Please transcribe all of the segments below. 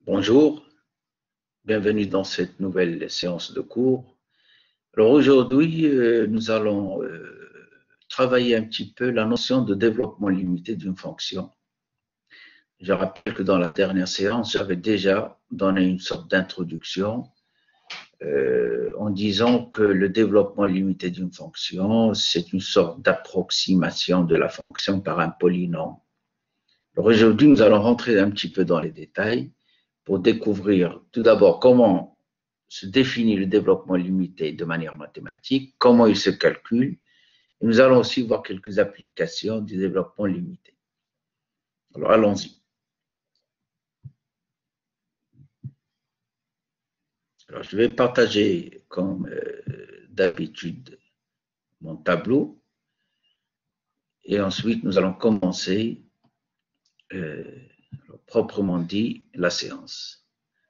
Bonjour, bienvenue dans cette nouvelle séance de cours. Alors aujourd'hui, nous allons travailler un petit peu la notion de développement limité d'une fonction. Je rappelle que dans la dernière séance, j'avais déjà donné une sorte d'introduction en disant que le développement limité d'une fonction, c'est une sorte d'approximation de la fonction par un polynôme. Alors aujourd'hui, nous allons rentrer un petit peu dans les détails pour découvrir tout d'abord comment se définit le développement limité de manière mathématique, comment il se calcule, et nous allons aussi voir quelques applications du développement limité. Alors allons-y. Alors je vais partager comme d'habitude mon tableau et ensuite nous allons commencer proprement dit la séance.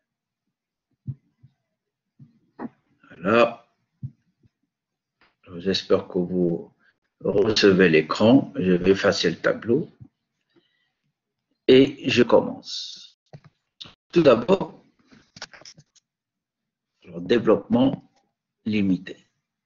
Voilà. J'espère que vous recevez l'écran. Je vais effacer le tableau et je commence. Tout d'abord, le développement limité.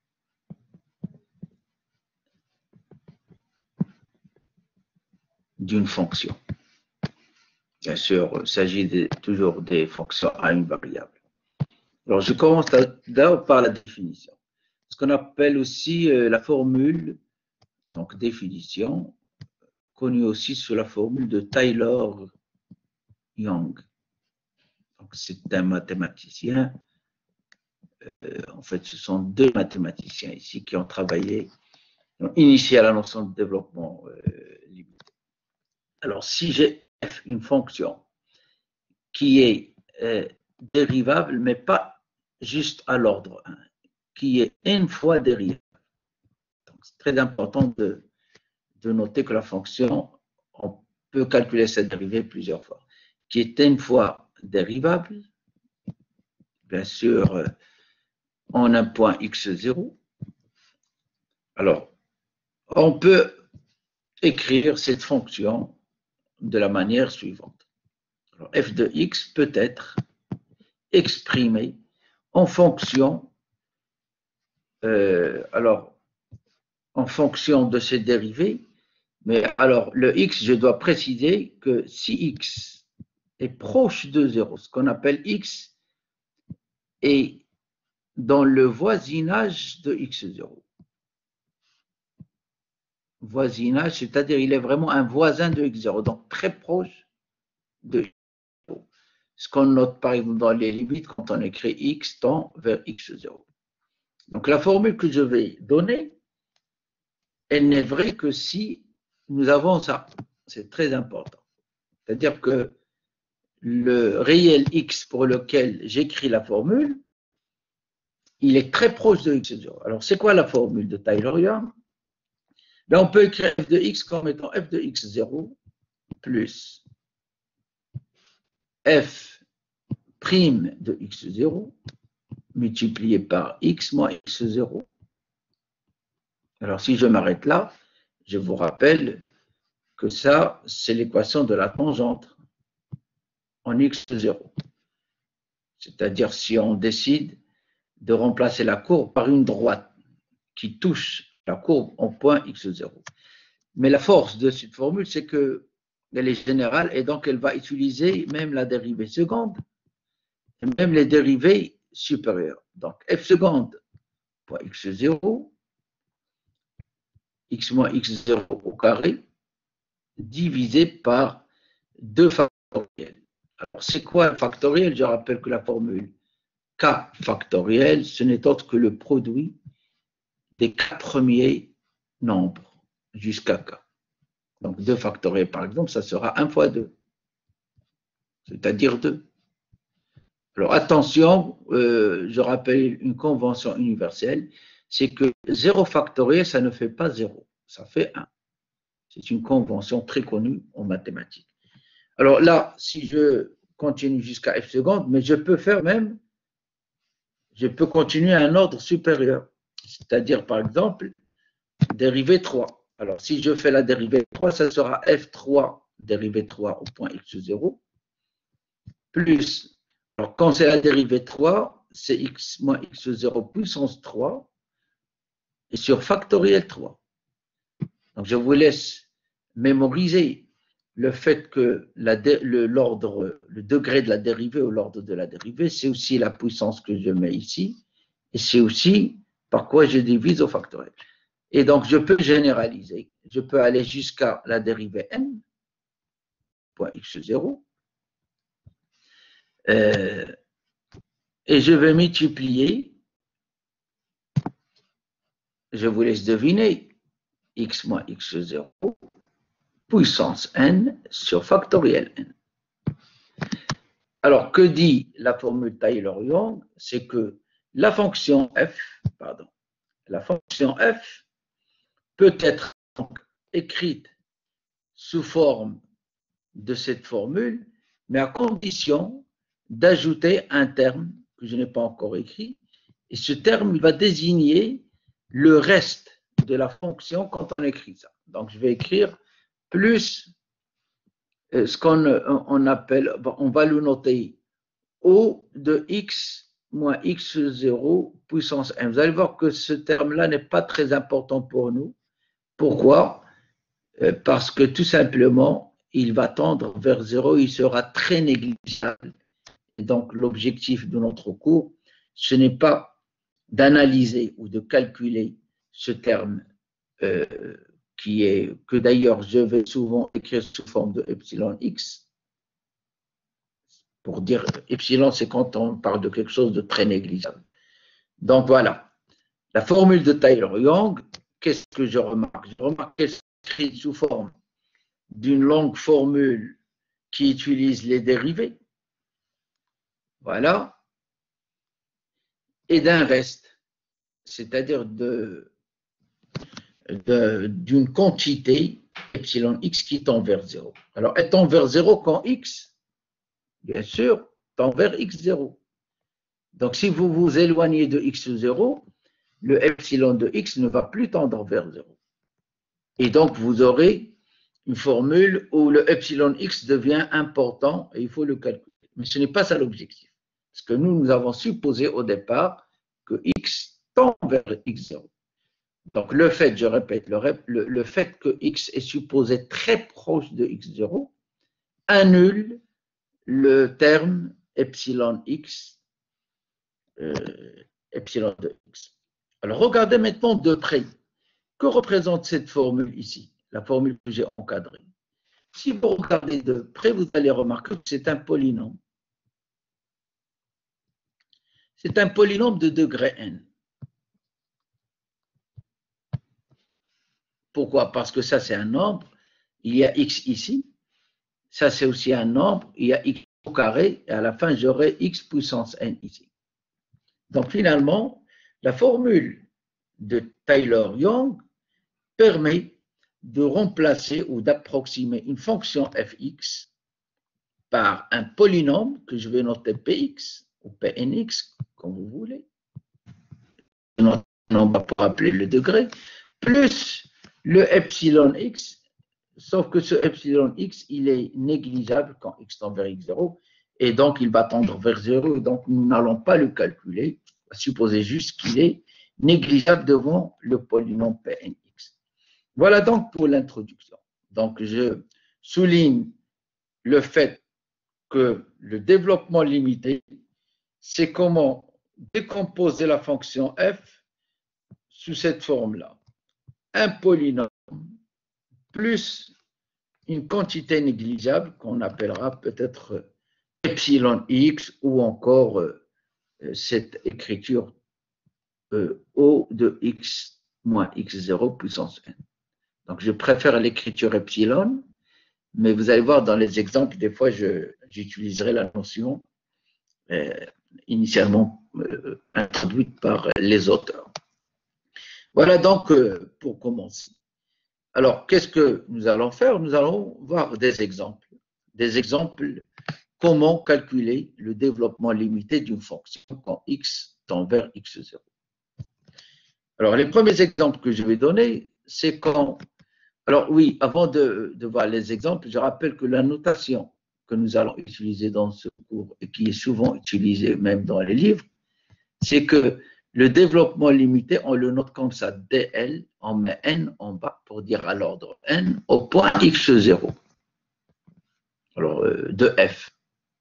D'une fonction. Bien sûr, il s'agit toujours des fonctions à une variable. Alors, je commence d'abord par la définition. Ce qu'on appelle aussi la formule, donc définition, connue aussi sous la formule de Taylor-Young. Donc, c'est un mathématicien. En fait, ce sont deux mathématiciens ici qui ont travaillé, qui ont initié la notion de développement limité. Alors, si j'ai f une fonction qui est dérivable, mais pas juste à l'ordre 1, qui est une fois dérivable. C'est très important de noter que la fonction, on peut calculer cette dérivée plusieurs fois, qui est une fois dérivable, bien sûr, en un point x0. Alors, on peut écrire cette fonction de la manière suivante. Alors, f de x peut être exprimé en fonction, en fonction de ces dérivés, mais alors le x, je dois préciser que si x est proche de 0, ce qu'on appelle x est dans le voisinage de x0. Voisinage, c'est-à-dire il est vraiment un voisin de x0, donc très proche de x0. Ce qu'on note par exemple dans les limites quand on écrit x tend vers x0. Donc la formule que je vais donner, elle n'est vraie que si nous avons ça. C'est très important. C'est-à-dire que le réel x pour lequel j'écris la formule, il est très proche de x0. Alors, c'est quoi la formule de Taylor-Young? On peut écrire f de x comme étant f de x0 plus f prime de x0 multiplié par x moins x0. Alors, si je m'arrête là, je vous rappelle que ça, c'est l'équation de la tangente en x0. C'est-à-dire si on décide de remplacer la courbe par une droite qui touche la courbe en point x0. Mais la force de cette formule, c'est qu'elle est générale et donc elle va utiliser même la dérivée seconde et même les dérivées supérieures. Donc f seconde point x0, x moins x0 au carré, divisé par 2 factoriels. Alors c'est quoi un factoriel? Je rappelle que la formule k factoriel, ce n'est autre que le produit des 4 premiers nombres jusqu'à k. Donc 2 factoriel par exemple, ça sera 1 fois 2, c'est-à-dire 2. Alors attention, je rappelle une convention universelle, c'est que 0 factoriel, ça ne fait pas 0, ça fait 1. C'est une convention très connue en mathématiques. Alors là, si je continue jusqu'à f seconde, mais je peux faire même, je peux continuer à un ordre supérieur. C'est-à-dire, par exemple, dérivée 3. Alors, si je fais la dérivée 3, ça sera f3 dérivée 3 au point x0 plus, alors quand c'est la dérivée 3, c'est x moins x0 puissance 3 et sur factoriel 3. Donc je vous laisse mémoriser le fait que le degré de la dérivée ou l'ordre de la dérivée, c'est aussi la puissance que je mets ici et c'est aussi par quoi je divise au factoriel. Et donc je peux généraliser, je peux aller jusqu'à la dérivée n, point x0, et je vais multiplier, je vous laisse deviner, x moins x0 puissance n sur factoriel n. Alors, que dit la formule Taylor-Young? C'est que la fonction f peut être écrite sous forme de cette formule, mais à condition d'ajouter un terme que je n'ai pas encore écrit, et ce terme va désigner le reste de la fonction quand on écrit ça. Donc, je vais écrire plus ce qu'on appelle, on va le noter O de x moins x0 puissance n. Vous allez voir que ce terme-là n'est pas très important pour nous. Pourquoi? Parce que tout simplement, il va tendre vers 0, il sera très négligeable. Et donc, l'objectif de notre cours, ce n'est pas d'analyser ou de calculer ce terme que d'ailleurs je vais souvent écrire sous forme de epsilon x. Pour dire epsilon, c'est quand on parle de quelque chose de très négligeable. Donc voilà, la formule de Taylor-Young, qu'est-ce que je remarque? Je remarque qu'elle s'écrit sous forme d'une longue formule qui utilise les dérivés. Voilà. Et d'un reste, c'est-à-dire d'une quantité epsilon x qui tend vers 0. Alors, elle tend vers 0 quand x, bien sûr, tend vers x0. Donc, si vous vous éloignez de x0, le epsilon de x ne va plus tendre vers 0. Et donc, vous aurez une formule où le epsilon x devient important et il faut le calculer. Mais ce n'est pas ça l'objectif. Parce que nous avons supposé au départ que x tend vers x0. Donc, le fait, je répète, le fait que x est supposé très proche de x0 annule le terme epsilon x, epsilon de x. Alors, regardez maintenant de près. Que représente cette formule ici, la formule que j'ai encadrée? Si vous regardez de près, vous allez remarquer que c'est un polynôme. C'est un polynôme de degré n. Pourquoi? Parce que ça, c'est un nombre. Il y a x ici. Ça, c'est aussi un nombre. Il y a x au carré. Et à la fin, j'aurai x puissance n ici. Donc, finalement, la formule de Taylor-Young permet de remplacer ou d'approximer une fonction fx par un polynôme que je vais noter px ou pnx, comme vous voulez. On va pour appeler le degré, plus le epsilon x, sauf que ce epsilon x, il est négligeable quand x tend vers x0, et donc il va tendre vers 0, et donc nous n'allons pas le calculer, on va supposer juste qu'il est négligeable devant le polynôme pnx. Voilà donc pour l'introduction. Donc je souligne le fait que le développement limité, c'est comment décomposer la fonction f sous cette forme-là. Un polynôme plus une quantité négligeable qu'on appellera peut-être epsilon x ou encore cette écriture O de x moins x0 puissance n. Donc je préfère l'écriture epsilon, mais vous allez voir dans les exemples, des fois j'utiliserai la notion initialement introduite par les auteurs. Voilà donc pour commencer. Alors, qu'est-ce que nous allons faire? Nous allons voir des exemples. Des exemples, comment calculer le développement limité d'une fonction quand x tend vers x0. Alors, les premiers exemples que je vais donner, c'est quand... Alors oui, avant de voir les exemples, je rappelle que la notation que nous allons utiliser dans ce cours et qui est souvent utilisé même dans les livres, c'est que le développement limité, on le note comme ça, dl, on met n en bas pour dire à l'ordre n au point x0. Alors, de f.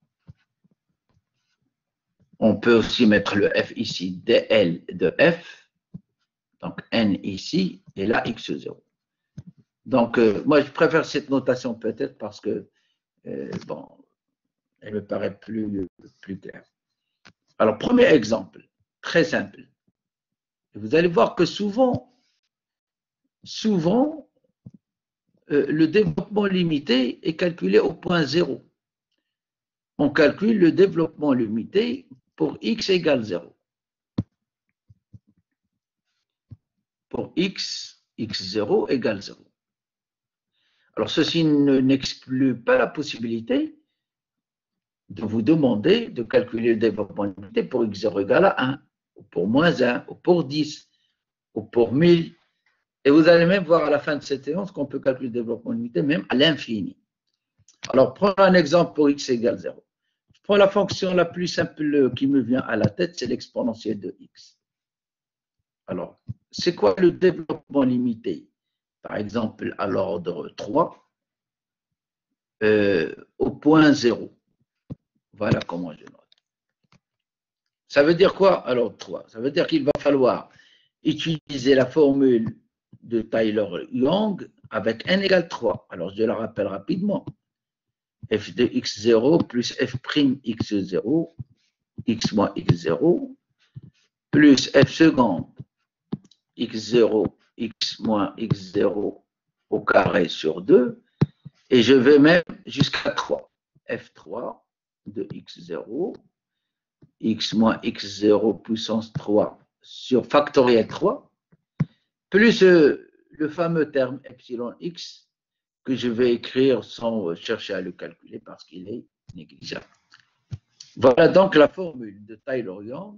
On peut aussi mettre le f ici, dl de f, donc n ici, et là x0. Donc, moi, je préfère cette notation peut-être parce que, bon, elle me paraît plus claire. Alors, premier exemple, très simple. Vous allez voir que souvent, le développement limité est calculé au point 0. On calcule le développement limité pour x égale 0. Pour x0 égale 0. Alors, ceci n'exclut pas la possibilité de vous demander de calculer le développement limité pour x0 égale à 1, ou pour moins 1, ou pour 10, ou pour 1000. Et vous allez même voir à la fin de cette séance qu'on peut calculer le développement limité même à l'infini. Alors, prenons un exemple pour x égale 0. Je prends la fonction la plus simple qui me vient à la tête, c'est l'exponentielle de x. Alors, c'est quoi le développement limité? Par exemple, à l'ordre 3, au point 0. Voilà comment je note. Ça veut dire quoi à l'ordre 3? Ça veut dire qu'il va falloir utiliser la formule de Taylor-Young avec n égale 3. Alors, je la rappelle rapidement. F de x0 plus f' x0, x moins x0, plus f seconde x0, x moins x0 au carré sur 2, et je vais même jusqu'à 3. f3 de x0, x moins x0 puissance 3 sur factoriel 3, plus le fameux terme epsilon x que je vais écrire sans chercher à le calculer parce qu'il est négligeable. Voilà donc la formule de Taylor-Young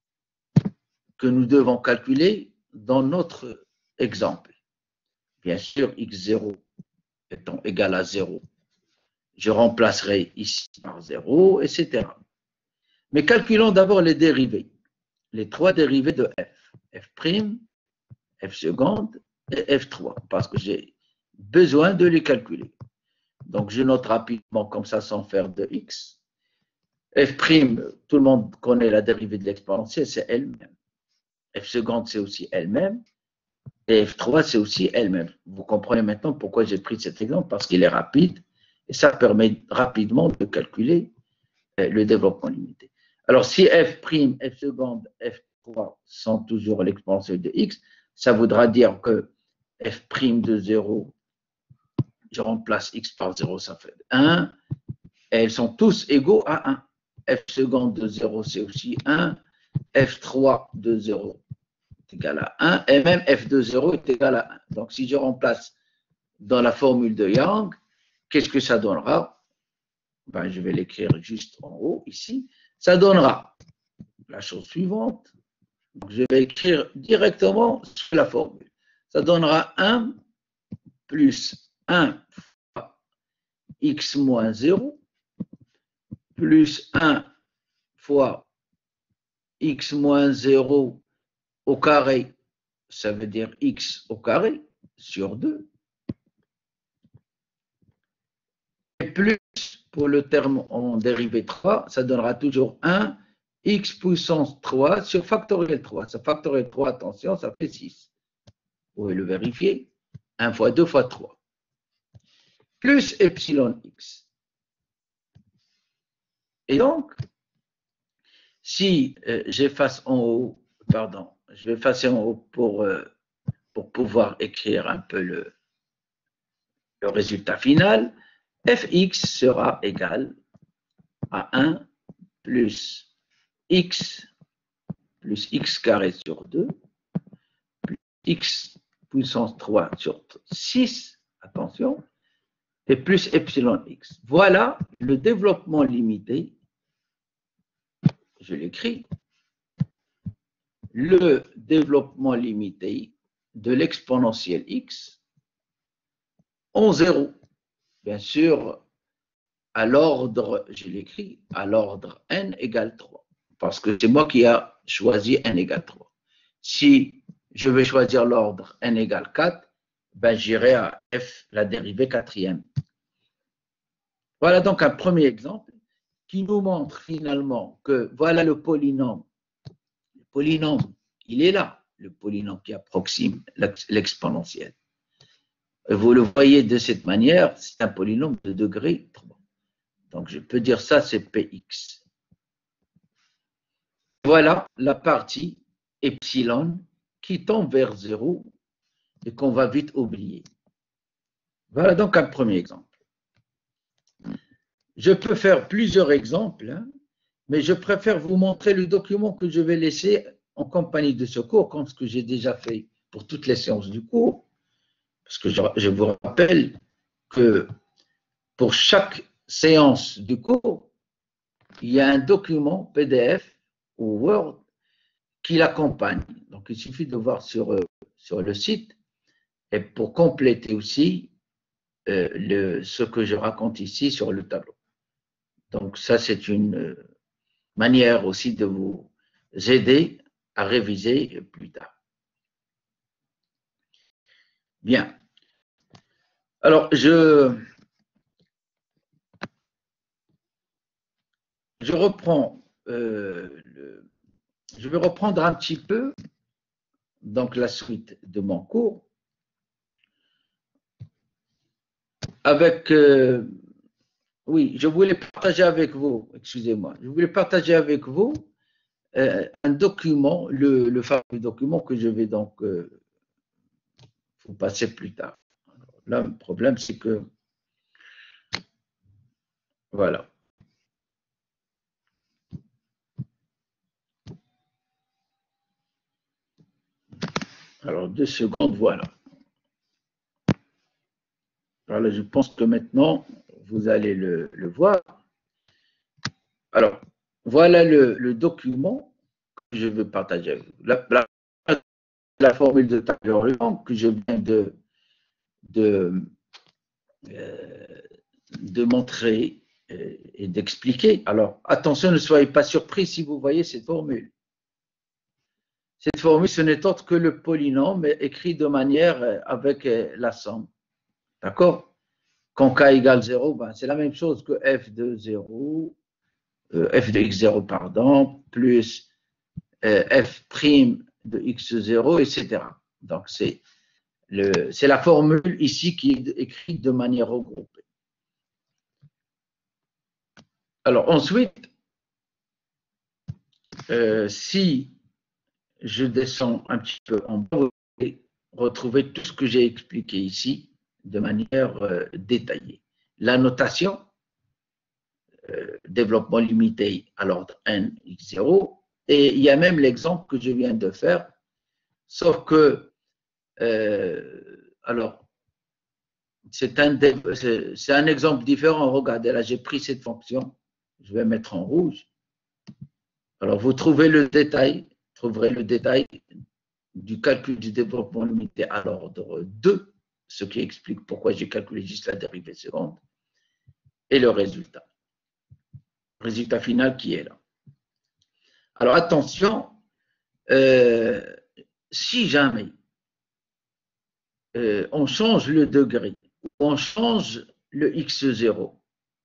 que nous devons calculer dans notre exemple. Bien sûr, x0 étant égal à 0, je remplacerai ici par 0, etc. Mais calculons d'abord les dérivés, les trois dérivés de f, f', f seconde et f3, parce que j'ai besoin de les calculer. Donc, je note rapidement comme ça sans faire de x. F', tout le monde connaît la dérivée de l'exponentielle, c'est elle-même. F seconde, c'est aussi elle-même. Et F3, c'est aussi elle-même. Vous comprenez maintenant pourquoi j'ai pris cet exemple, parce qu'il est rapide et ça permet rapidement de calculer le développement limité. Alors, si F', F seconde, F3 sont toujours l'exponentielle de x, ça voudra dire que F' de 0, je remplace x par 0, ça fait 1. Et elles sont tous égaux à 1. F seconde de 0, c'est aussi 1. F3 de 0 est égal à 1. Et même F de 0 est égal à 1. Donc, si je remplace dans la formule de Young, qu'est-ce que ça donnera? Ben, je vais l'écrire juste en haut, ici. Ça donnera la chose suivante. Donc, je vais écrire directement sur la formule. Ça donnera 1 plus 1 fois x moins 0 plus 1 fois x moins 0 au carré, ça veut dire x au carré sur 2. Et plus, pour le terme en dérivée 3, ça donnera toujours 1 x puissance 3 sur factoriel 3. Ça factoriel 3, attention, ça fait 6. Vous pouvez le vérifier. 1 fois 2 fois 3. Plus epsilon x. Et donc, si j'efface en haut, pardon, je vais effacer en haut pour pouvoir écrire un peu le résultat final, fx sera égal à 1 plus x carré sur 2 plus x puissance 3 sur 6, attention, et plus epsilon x. Voilà le développement limité, je l'écris, le développement limité de l'exponentielle x en 0. Bien sûr, à l'ordre, je l'écris, à l'ordre n égale 3. Parce que c'est moi qui ai choisi n égale 3. Si je vais choisir l'ordre n égale 4, ben j'irai à f, la dérivée quatrième. Voilà donc un premier exemple qui nous montre finalement que voilà le polynôme. Le polynôme, il est là, le polynôme qui approxime l'exponentielle. Vous le voyez de cette manière, c'est un polynôme de degré 3. Donc, je peux dire ça, c'est Px. Voilà la partie epsilon qui tombe vers 0 et qu'on va vite oublier. Voilà donc un premier exemple. Je peux faire plusieurs exemples, hein, mais je préfère vous montrer le document que je vais laisser en compagnie de ce cours, comme ce que j'ai déjà fait pour toutes les séances du cours, parce que je vous rappelle que pour chaque séance du cours, il y a un document PDF ou Word qui l'accompagne. Donc, il suffit de voir sur le site et pour compléter aussi ce que je raconte ici sur le tableau. Donc, ça, c'est une manière aussi de vous aider à réviser plus tard. Bien. Alors, je reprends, je vais reprendre un petit peu donc la suite de mon cours avec, oui, je voulais partager avec vous, excusez-moi, je voulais partager avec vous un document, le fameux document que je vais donc vous passer plus tard. Alors, là, le problème, c'est que, voilà. Alors, 2 secondes, voilà. Voilà, je pense que maintenant, vous allez le voir. Alors, voilà le document que je veux partager avec vous. La formule de Taylor-Long que je viens de montrer et d'expliquer. Alors, attention, ne soyez pas surpris si vous voyez cette formule. Cette formule, ce n'est autre que le polynôme écrit de manière avec la somme. D'accord? Quand k égale 0, ben, c'est la même chose que f de 0, f de x0, pardon, plus f' de x0, etc. Donc, c'est la formule ici qui est écrite de manière regroupée. Alors, ensuite, si je descends un petit peu en bas, vous allez retrouver tout ce que j'ai expliqué ici de manière détaillée. La notation, développement limité à l'ordre n, x0, et il y a même l'exemple que je viens de faire, sauf que, alors, c'est un exemple différent. Regardez, là, j'ai pris cette fonction, je vais mettre en rouge. Alors, vous trouverez le détail du calcul du développement limité à l'ordre 2, ce qui explique pourquoi j'ai calculé juste la dérivée seconde, et le résultat final qui est là. Alors, attention, si jamais on change le degré, ou on change le x0,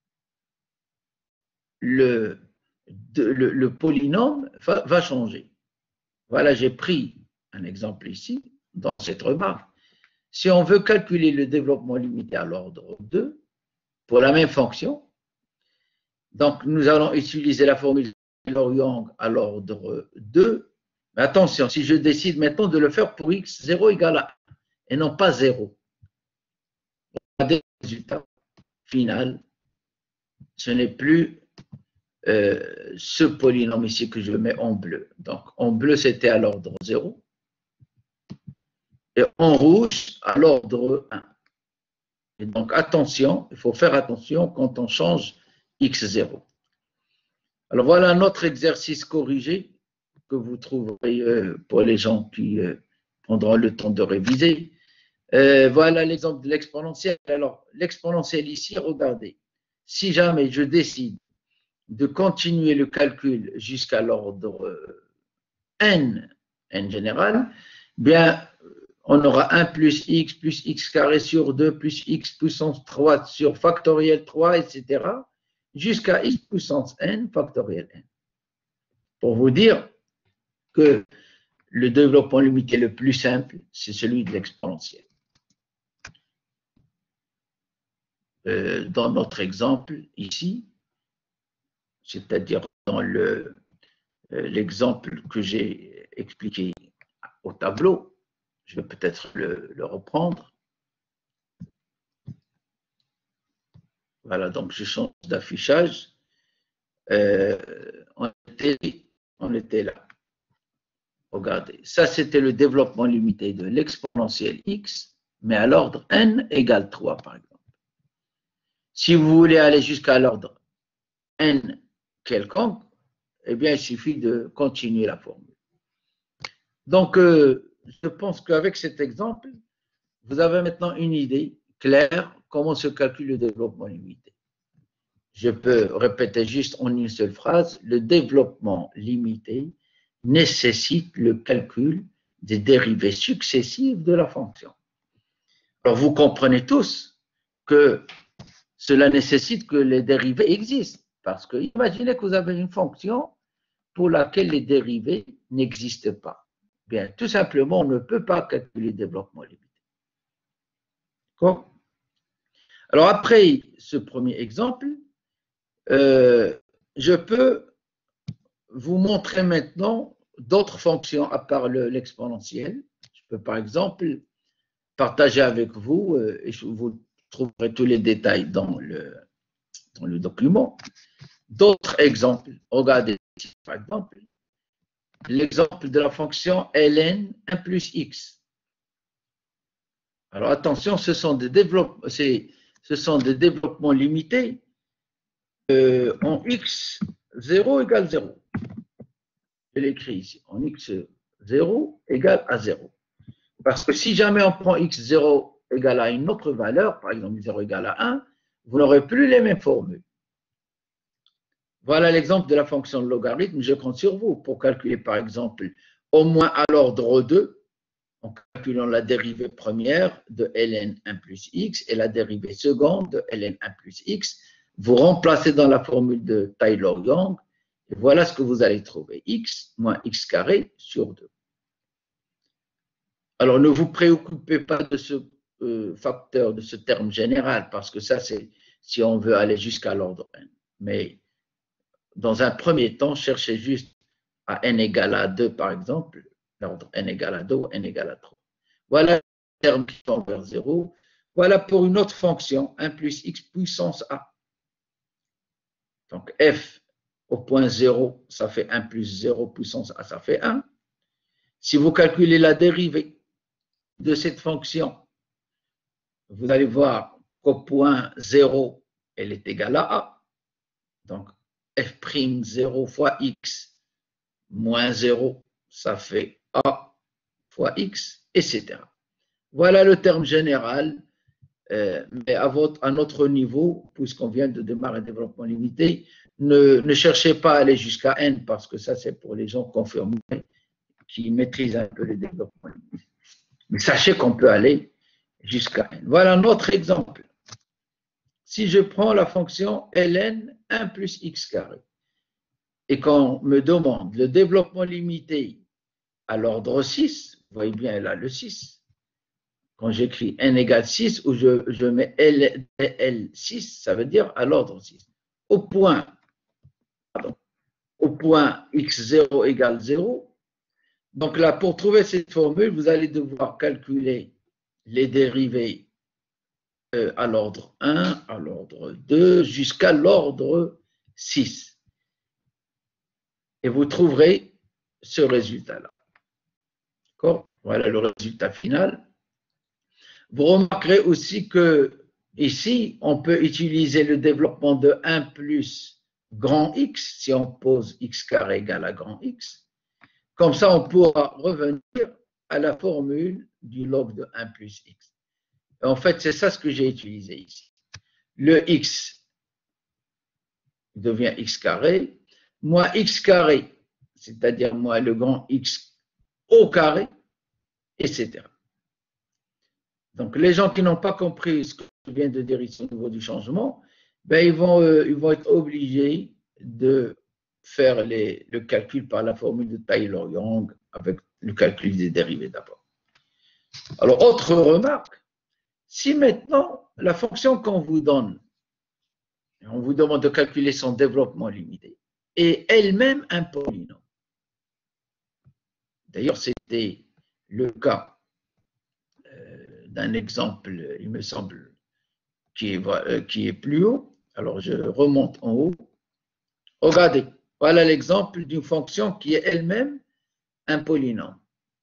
le polynôme va changer. Voilà, j'ai pris un exemple ici, dans cette remarque. Si on veut calculer le développement limité à l'ordre 2, pour la même fonction, donc nous allons utiliser la formule Taylor-Yang à l'ordre 2. Mais attention, si je décide maintenant de le faire pour x0 égale à 1, et non pas 0, le résultat final, ce n'est plus ce polynôme ici que je mets en bleu. Donc, en bleu, c'était à l'ordre 0. Et en rouge, à l'ordre 1. Et donc, attention, il faut faire attention quand on change x0. Alors, voilà un autre exercice corrigé que vous trouverez pour les gens qui prendront le temps de réviser. Voilà l'exemple de l'exponentielle. Alors, l'exponentielle ici, regardez, si jamais je décide de continuer le calcul jusqu'à l'ordre n général, bien, on aura 1 plus x carré sur 2 plus x puissance 3 sur factoriel 3, etc., jusqu'à x puissance n factoriel n. Pour vous dire que le développement limité le plus simple, c'est celui de l'exponentielle. Dans notre exemple ici, c'est-à-dire dans l'exemple que j'ai expliqué au tableau, je vais peut-être le reprendre. Voilà, donc je change d'affichage. On était là. Regardez, ça c'était le développement limité de l'exponentielle x, mais à l'ordre n égale 3 par exemple. Si vous voulez aller jusqu'à l'ordre n quelconque, eh bien il suffit de continuer la formule. Donc je pense qu'avec cet exemple, vous avez maintenant une idée claire comment se calcule le développement limité. Je peux répéter juste en une seule phrase, le développement limité nécessite le calcul des dérivées successives de la fonction. Alors vous comprenez tous que cela nécessite que les dérivées existent, parce que imaginez que vous avez une fonction pour laquelle les dérivées n'existent pas. Bien, tout simplement, on ne peut pas calculer le développement limité. D'accord ? Alors après ce premier exemple, je peux vous montrer maintenant d'autres fonctions à part l'exponentielle. Je peux par exemple partager avec vous, et vous trouverez tous les détails dans le document, d'autres exemples. Regardez ici, par exemple, l'exemple de la fonction ln 1 plus x. Alors attention, ce sont des développements limités en x 0 égale 0. Je l'écris ici, en x0 égale à 0. Parce que si jamais on prend x0 égale à une autre valeur, par exemple 0 égale à 1, vous n'aurez plus les mêmes formules. Voilà l'exemple de la fonction de logarithme. Je compte sur vous pour calculer, par exemple, au moins à l'ordre 2, en calculant la dérivée première de ln 1 plus x et la dérivée seconde de ln 1 plus x. Vous remplacez dans la formule de Taylor-Young, et voilà ce que vous allez trouver, x moins x carré sur 2. Alors, ne vous préoccupez pas de ce facteur, de ce terme général, parce que ça, c'est si on veut aller jusqu'à l'ordre n. Mais dans un premier temps, cherchez juste à n égale à 2, par exemple, l'ordre n égale à 2 ou n égale à 3. Voilà les termes qui vont vers 0. Voilà pour une autre fonction, 1 plus x puissance a. Donc, f au point 0, ça fait 1 plus 0 puissance a, ça fait 1. Si vous calculez la dérivée de cette fonction, vous allez voir qu'au point 0, elle est égale à a. Donc, f'0 fois x moins 0, ça fait a fois x, etc. Voilà le terme général, mais à notre niveau, puisqu'on vient de démarrer un développement limité, ne cherchez pas à aller jusqu'à n, parce que ça, c'est pour les gens confirmés qui maîtrisent un peu le développement limité. Mais sachez qu'on peut aller jusqu'à n. Voilà notre exemple. Si je prends la fonction ln 1 plus x carré, et qu'on me demande le développement limité à l'ordre 6, vous voyez bien là le 6, quand j'écris n égale 6, où je mets L6, ça veut dire à l'ordre 6. Au point x0 égale 0, donc là, pour trouver cette formule, vous allez devoir calculer les dérivées à l'ordre 1, à l'ordre 2, jusqu'à l'ordre 6. Et vous trouverez ce résultat-là. D'accord ? Voilà le résultat final. Vous remarquerez aussi que ici, on peut utiliser le développement de 1 plus grand X, si on pose x carré égale à grand X. Comme ça, on pourra revenir à la formule du log de 1 plus x. Et en fait, c'est ça ce que j'ai utilisé ici. Le x devient x carré, moins x carré, c'est-à-dire moins le grand x au carré, etc. Donc, les gens qui n'ont pas compris ce que je viens de dire ici au niveau du changement, ben, ils vont être obligés de faire le calcul par la formule de Taylor-Young avec le calcul des dérivés d'abord. Alors, autre remarque, si maintenant la fonction qu'on vous donne, on vous demande de calculer son développement limité, est elle-même un polynôme. D'ailleurs, c'était le cas d'un exemple, il me semble, qui est plus haut. Alors, je remonte en haut. Regardez, voilà l'exemple d'une fonction qui est elle-même un polynôme.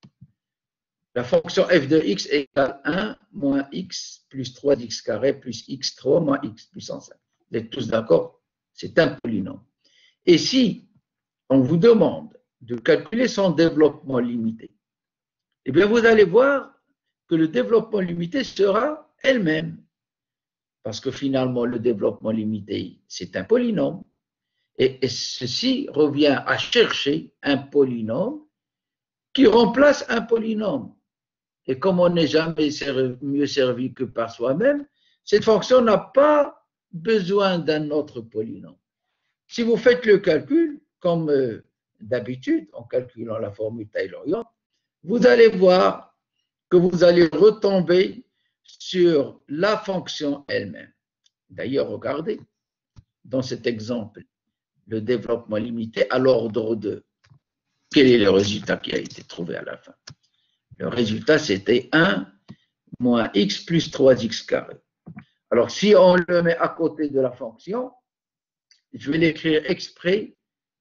La fonction f de x égale 1 moins x plus 3x carré plus x3 moins x puissance 5. Vous êtes tous d'accord? C'est un polynôme. Et si on vous demande de calculer son développement limité, eh bien, vous allez voir que le développement limité sera elle-même. Parce que finalement, le développement limité, c'est un polynôme. Et ceci revient à chercher un polynôme qui remplace un polynôme. Et comme on n'est jamais mieux servi que par soi-même, cette fonction n'a pas besoin d'un autre polynôme. Si vous faites le calcul, comme d'habitude, en calculant la formule Taylorian, vous allez voir que vous allez retomber sur la fonction elle-même. D'ailleurs, regardez, dans cet exemple, le développement limité à l'ordre de. Quel est le résultat qui a été trouvé à la fin? Le résultat, c'était 1 moins x plus 3x carré. Alors, si on le met à côté de la fonction, je vais l'écrire exprès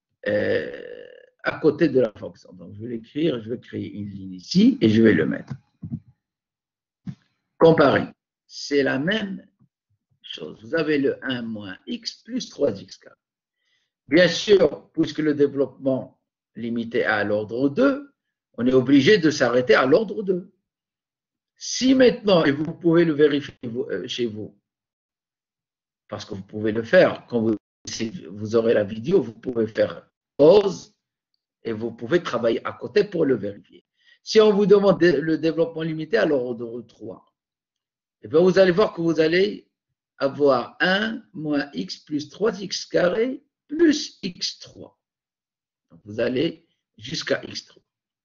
à côté de la fonction. Donc, je vais l'écrire, je vais créer une ligne ici et je vais le mettre. Comparer. C'est la même chose. Vous avez le 1 moins x plus 3x carré. Bien sûr, puisque le développement limité à l'ordre 2, on est obligé de s'arrêter à l'ordre 2. Si maintenant, et vous pouvez le vérifier chez vous, parce que vous pouvez le faire, quand vous aurez la vidéo, vous pouvez faire pause et vous pouvez travailler à côté pour le vérifier. Si on vous demande le développement limité à l'ordre 3, et bien vous allez voir que vous allez avoir 1 moins x plus 3x carré plus x3. Donc vous allez jusqu'à x3.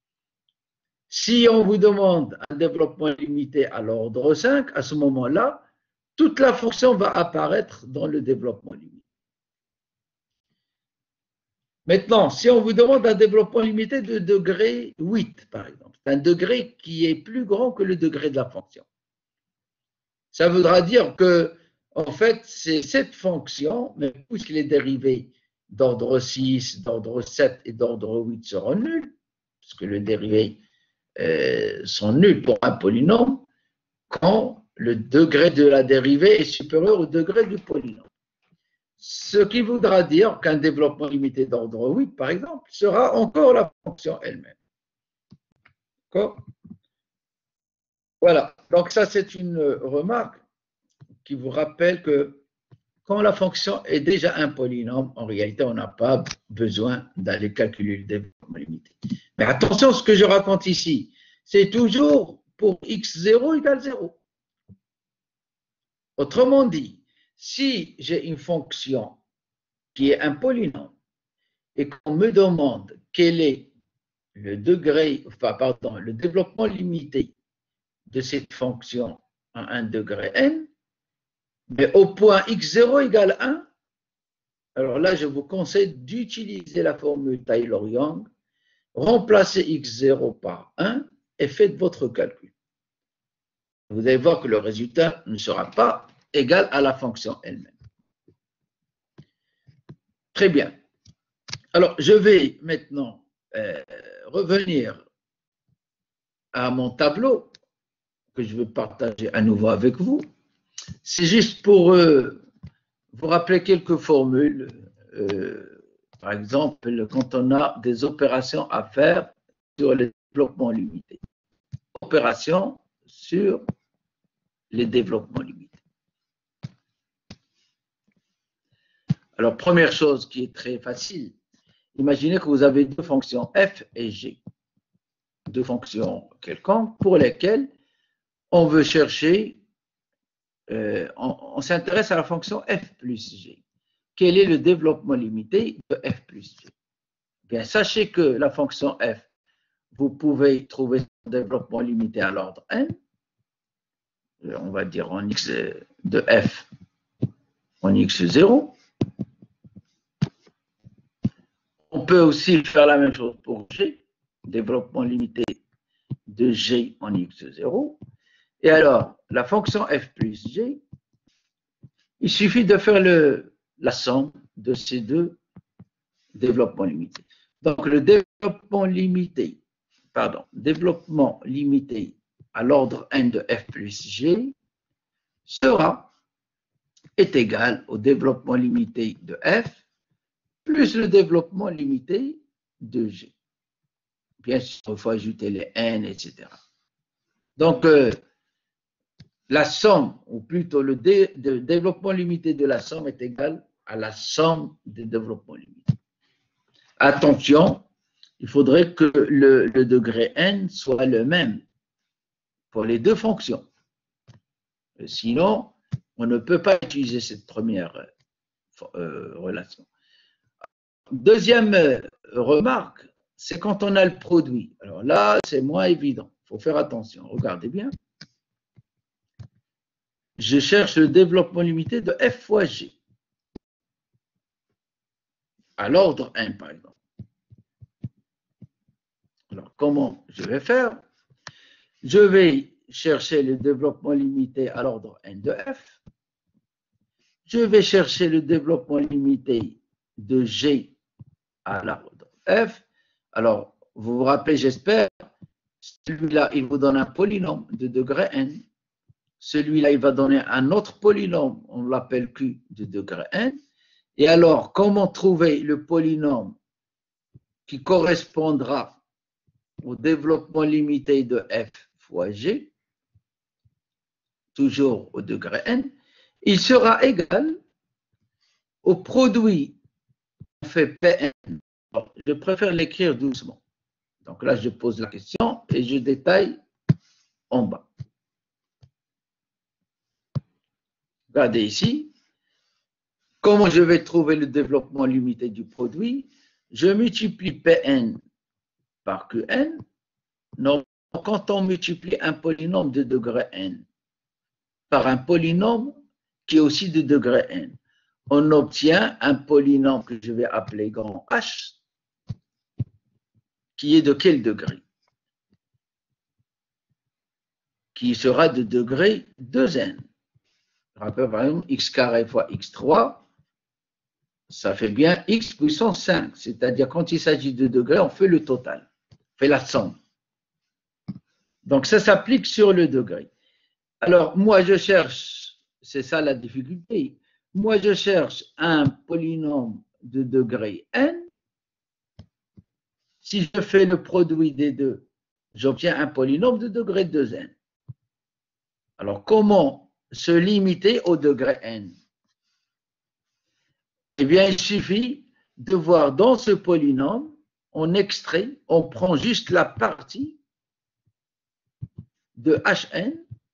Si on vous demande un développement limité à l'ordre 5, à ce moment-là, toute la fonction va apparaître dans le développement limité. Maintenant, si on vous demande un développement limité de degré 8, par exemple, c'est un degré qui est plus grand que le degré de la fonction. Ça voudra dire que, en fait, c'est cette fonction, mais puisque les dérivés d'ordre 6, d'ordre 7 et d'ordre 8 seront nuls, puisque les dérivés sont nuls pour un polynôme, quand le degré de la dérivée est supérieur au degré du polynôme. Ce qui voudra dire qu'un développement limité d'ordre 8, par exemple, sera encore la fonction elle-même. D'accord? Voilà. Donc ça, c'est une remarque qui vous rappelle que quand la fonction est déjà un polynôme, en réalité, on n'a pas besoin d'aller calculer le développement limité. Mais attention, ce que je raconte ici, c'est toujours pour x0 égale 0. Autrement dit, si j'ai une fonction qui est un polynôme et qu'on me demande quel est le degré, le développement limité de cette fonction à un degré n, mais au point x0 égale 1, alors là, je vous conseille d'utiliser la formule Taylor-Young, remplacez x0 par 1 et faites votre calcul. Vous allez voir que le résultat ne sera pas égal à la fonction elle-même. Très bien. Alors, je vais maintenant revenir à mon tableau que je vais partager à nouveau avec vous. C'est juste pour vous rappeler quelques formules. Par exemple, quand on a des opérations à faire sur les développements limités. Opérations sur les développements limités. Alors, première chose qui est très facile, imaginez que vous avez deux fonctions f et g, deux fonctions quelconques pour lesquelles on veut chercher, on s'intéresse à la fonction f plus g. Quel est le développement limité de f plus g? Bien, sachez que la fonction f, vous pouvez trouver son développement limité à l'ordre n, on va dire en x de f en x0. On peut aussi faire la même chose pour g, développement limité de g en x0. Et alors, la fonction f plus g, il suffit de faire la somme de ces deux développements limités. Donc, le développement limité à l'ordre n de f plus g est égal au développement limité de f plus le développement limité de g. Bien sûr, il faut ajouter les n, etc. Donc, la somme, ou plutôt le développement limité de la somme est égal à la somme des développements limités. Attention, il faudrait que le degré n soit le même pour les deux fonctions. Sinon, on ne peut pas utiliser cette première relation. Deuxième remarque, c'est quand on a le produit. Alors là, c'est moins évident. Il faut faire attention. Regardez bien. Je cherche le développement limité de f fois g. À l'ordre n, par exemple. Alors, comment je vais faire? Je vais chercher le développement limité à l'ordre n de f. Je vais chercher le développement limité de g à l'ordre f. Alors, vous vous rappelez, j'espère, celui-là, il vous donne un polynôme de degré n. Celui-là, il va donner un autre polynôme, on l'appelle q, de degré n. Et alors, comment trouver le polynôme qui correspondra au développement limité de f fois g, toujours au degré n, il sera égal au produit fait Pn. Alors, je préfère l'écrire doucement. Donc là, je pose la question et je détaille en bas. Regardez ici. Comment je vais trouver le développement limité du produit? Je multiplie Pn par Qn. Donc, quand on multiplie un polynôme de degré n par un polynôme qui est aussi de degré n, on obtient un polynôme que je vais appeler grand H, qui est de quel degré? Qui sera de degré 2n. Je rappelle par exemple x carré fois x3, ça fait bien x puissance 5. C'est-à-dire quand il s'agit de degrés, on fait le total, on fait la somme. Donc ça s'applique sur le degré. Alors moi je cherche, c'est ça la difficulté, moi je cherche un polynôme de degré n. Si je fais le produit des deux, j'obtiens un polynôme de degré 2n. Alors, comment se limiter au degré n? Eh bien, il suffit de voir dans ce polynôme, on extrait, on prend juste la partie de Hn,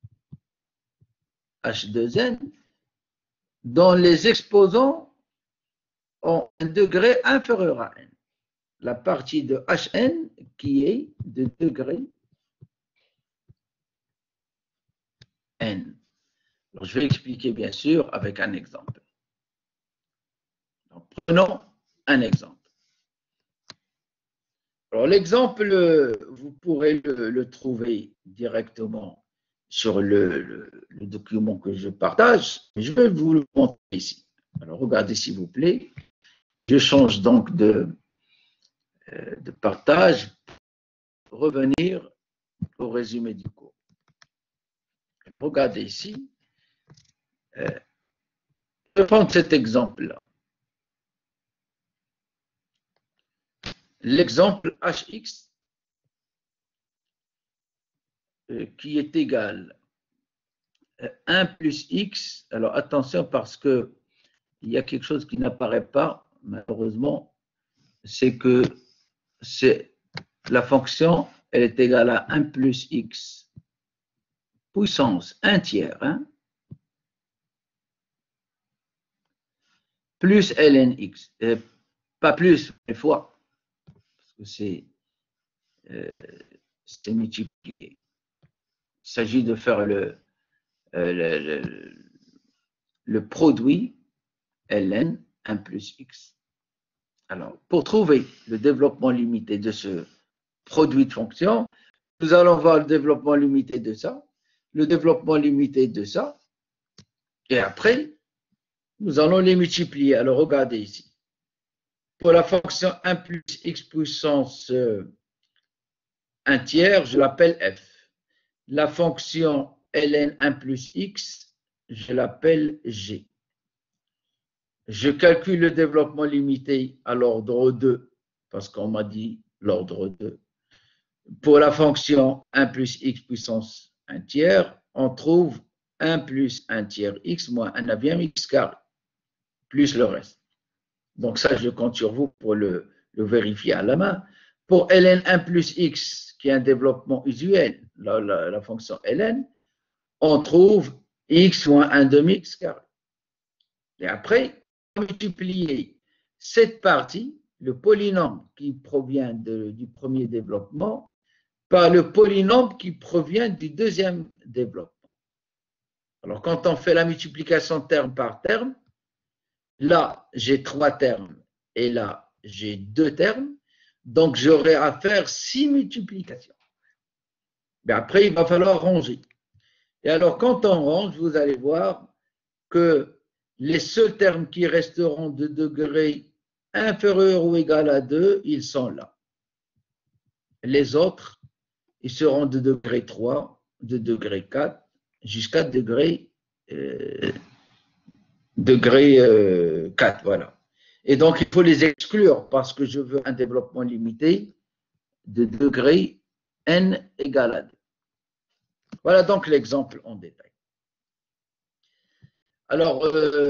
H2n, dont les exposants ont un degré inférieur à n. La partie de Hn qui est de degré n. Alors, je vais expliquer bien sûr avec un exemple. Donc, prenons un exemple. Alors, l'exemple, vous pourrez le trouver directement sur le document que je partage. Je vais vous le montrer ici. Alors, regardez s'il vous plaît. Je change donc de partage pour revenir au résumé du cours. Regardez ici. Je vais prendre cet exemple-là. L'exemple hx qui est égal à 1 plus x. Alors attention parce que il y a quelque chose qui n'apparaît pas, malheureusement, c'est que la fonction, elle est égale à 1 plus x puissance 1 tiers, hein, plus ln x. Pas plus, mais fois, parce que c'est multiplié. Il s'agit de faire le produit ln 1 plus x. Alors, pour trouver le développement limité de ce produit de fonction, nous allons voir le développement limité de ça, le développement limité de ça, et après, nous allons les multiplier. Alors, regardez ici. Pour la fonction 1 plus x puissance 1 tiers, je l'appelle f. La fonction ln 1 plus x, je l'appelle g. Je calcule le développement limité à l'ordre 2, parce qu'on m'a dit l'ordre 2. Pour la fonction 1 plus x puissance 1 tiers, on trouve 1 plus 1 tiers x moins 1 neuvième x carré, plus le reste. Donc ça, je compte sur vous pour le vérifier à la main. Pour ln 1 plus x, qui est un développement usuel, la fonction ln, on trouve x moins 1 demi x carré. Et après, multiplier cette partie, le polynôme qui provient du premier développement, par le polynôme qui provient du deuxième développement. Alors, quand on fait la multiplication terme par terme, là, j'ai 3 termes et là, j'ai 2 termes. Donc, j'aurai à faire 6 multiplications. Mais après, il va falloir ranger. Et alors, quand on range, vous allez voir que les seuls termes qui resteront de degré inférieur ou égal à 2, ils sont là. Les autres, ils seront de degré 3, de degré 4, jusqu'à degré 4, voilà. Et donc, il faut les exclure parce que je veux un développement limité de degré n égale à 2. Voilà donc l'exemple en détail. Alors,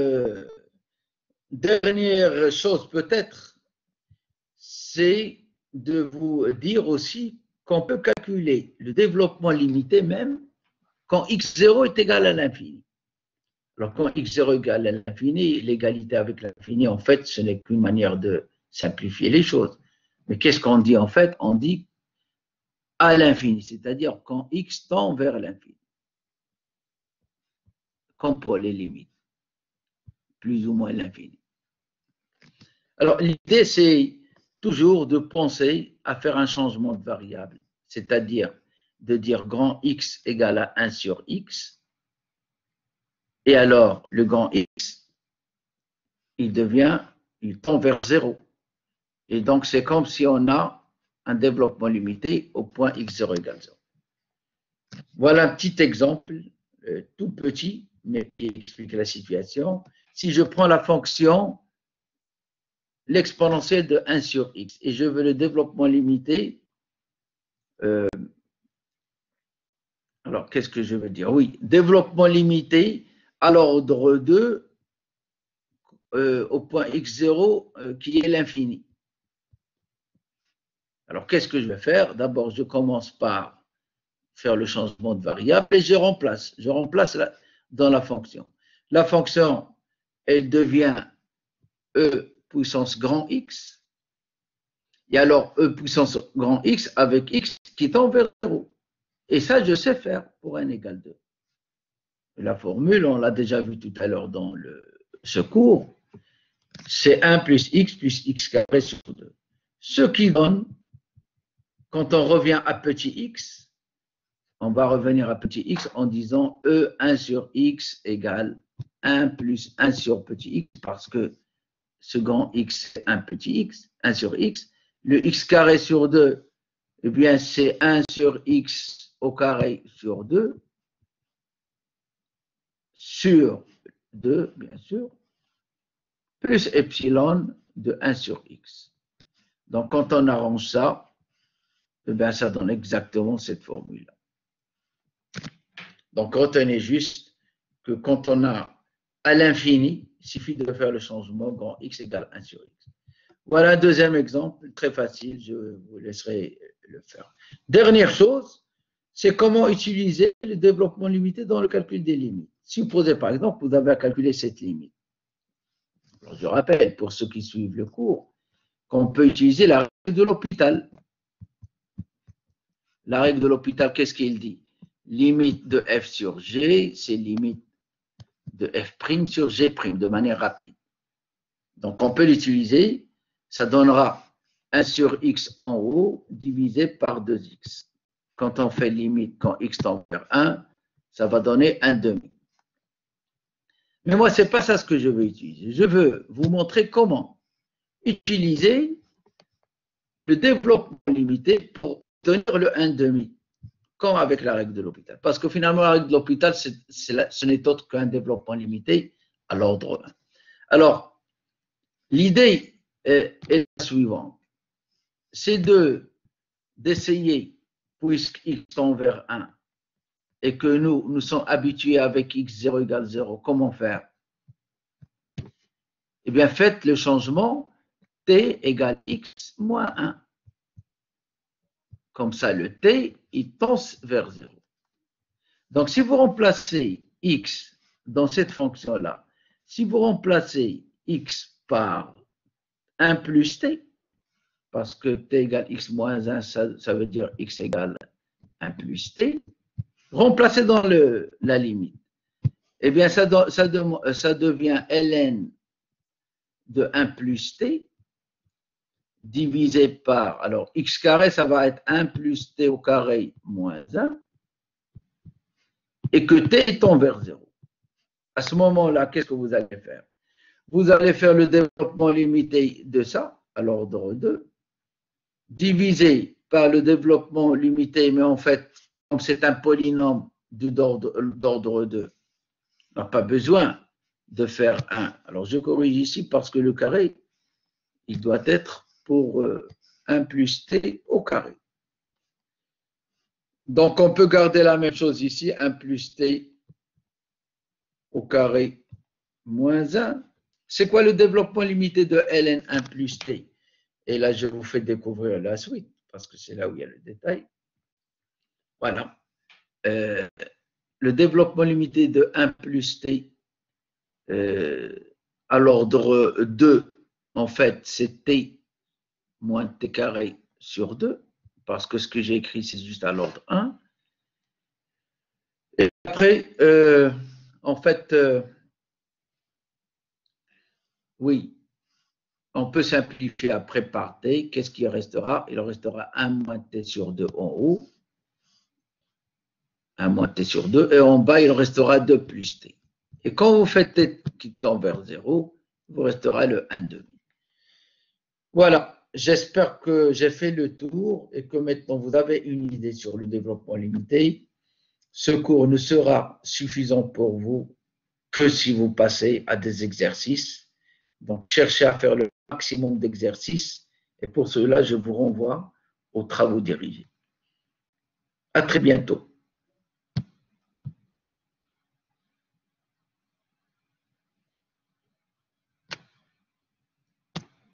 dernière chose peut-être, c'est de vous dire aussi qu'on peut calculer le développement limité même quand x0 est égal à l'infini. Alors, quand x0 est égal à l'infini, l'égalité avec l'infini, en fait, ce n'est qu'une manière de simplifier les choses. Mais qu'est-ce qu'on dit en fait? On dit à l'infini, c'est-à-dire quand x tend vers l'infini. Comme pour les limites, plus ou moins l'infini. Alors, l'idée, c'est toujours de penser à faire un changement de variable, c'est-à-dire de dire grand X égale à 1 sur X, et alors le grand X, il tend vers 0. Et donc, c'est comme si on a un développement limité au point x0 égale 0. Voilà un petit exemple, tout petit, mais qui explique la situation. Si je prends la fonction l'exponentielle de 1 sur x et je veux le développement limité, alors qu'est-ce que je veux dire? Oui, développement limité à l'ordre 2 au point x0 qui est l'infini. Alors qu'est-ce que je vais faire? D'abord, je commence par faire le changement de variable et je remplace dans la fonction. La fonction, elle devient e puissance grand X. Et alors, e puissance grand X avec X qui tend vers 0. Et ça, je sais faire pour n égale 2. La formule, on l'a déjà vu tout à l'heure dans ce cours, c'est 1 plus x carré sur 2. Ce qui donne, quand on revient à petit x, on va revenir à petit x en disant E1 sur x égale 1 plus 1 sur petit x, parce que ce grand x, c'est 1 petit x, 1 sur x. Le x carré sur 2, eh bien, c'est 1 sur x au carré sur 2, sur 2, bien sûr, plus epsilon de 1 sur x. Donc, quand on arrange ça, eh bien, ça donne exactement cette formule-là. Donc, retenez juste que quand on a à l'infini, Il suffit de faire le changement grand X égale 1 sur X. Voilà un deuxième exemple, très facile, je vous laisserai le faire. Dernière chose, c'est comment utiliser le développement limité dans le calcul des limites. Supposez par exemple, vous avez à calculer cette limite. Alors, je rappelle, pour ceux qui suivent le cours, qu'on peut utiliser la règle de l'hôpital. La règle de l'hôpital, qu'est-ce qu'il dit? Limite de f sur g, c'est limite de f' sur g' de manière rapide. Donc, on peut l'utiliser. Ça donnera 1 sur x en haut divisé par 2x. Quand on fait limite, quand x tend vers 1, ça va donner 1 demi. Mais moi, ce n'est pas ça ce que je veux utiliser. Je veux vous montrer comment utiliser le développement limité pour obtenir le 1 demi, comme avec la règle de l'hôpital. Parce que finalement, la règle de l'hôpital, ce n'est autre qu'un développement limité à l'ordre 1. Alors, l'idée est la suivante. C'est d'essayer, puisque x tend vers 1, et que nous sommes habitués avec x0 égale 0, comment faire? Eh bien, faites le changement t égale x moins 1. Comme ça, le t, il tend vers 0. Donc, si vous remplacez x dans cette fonction-là, si vous remplacez x par 1 plus t, parce que t égale x moins 1, ça veut dire x égale 1 plus t, remplacez dans la limite. Eh bien, ça devient ln de 1 plus t divisé par, alors x carré, ça va être 1 plus t au carré moins 1, et que t tend vers 0. À ce moment-là, qu'est-ce que vous allez faire? Vous allez faire le développement limité de ça, à l'ordre 2, divisé par le développement limité, mais en fait, comme c'est un polynôme d'ordre 2, on n'a pas besoin de faire 1. Alors, je corrige ici parce que le carré, il doit être pour 1 plus t au carré. Donc, on peut garder la même chose ici, 1 plus t au carré moins 1. C'est quoi le développement limité de ln 1 plus t? Et là, je vous fais découvrir la suite, parce que c'est là où il y a le détail. Voilà. Le développement limité de 1 plus t à l'ordre 2, en fait, c'est t moins t carré sur 2, parce que ce que j'ai écrit, c'est juste à l'ordre 1. Et après, en fait, oui, on peut simplifier après par t. Qu'est-ce qui restera? Il restera 1 moins t sur 2 en haut, 1 moins t sur 2, et en bas, il restera 2 plus t. Et quand vous faites t qui tend vers 0, il vous restera le 1 demi. Voilà, j'espère que j'ai fait le tour et que maintenant vous avez une idée sur le développement limité. Ce cours ne sera suffisant pour vous que si vous passez à des exercices. Donc, cherchez à faire le maximum d'exercices et pour cela, je vous renvoie aux travaux dirigés. À très bientôt.